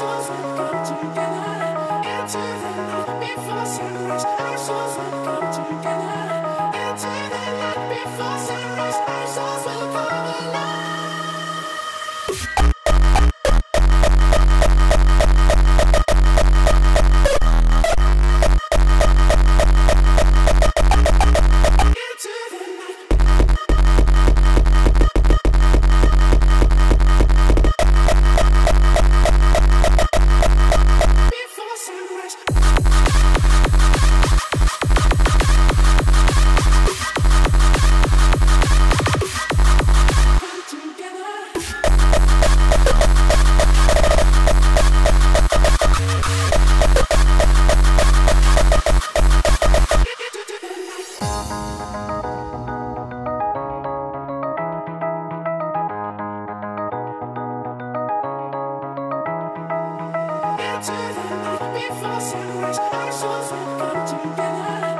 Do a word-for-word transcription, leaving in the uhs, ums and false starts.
souls will come together into the night before sunrise. Our souls will come together into the night before sunrise. Our souls will come alive. Into the night before sunrise, our souls will come together.